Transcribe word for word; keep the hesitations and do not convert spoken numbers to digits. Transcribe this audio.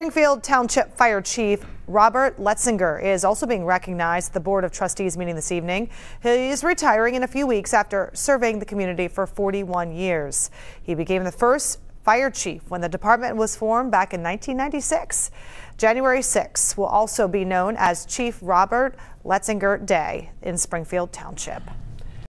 Springfield Township Fire Chief Robert Letzinger is also being recognized at the Board of Trustees meeting this evening. He's retiring in a few weeks after serving the community for forty-one years. He became the first fire chief when the department was formed back in nineteen ninety-six. January sixth will also be known as Chief Robert Letzinger Day in Springfield Township.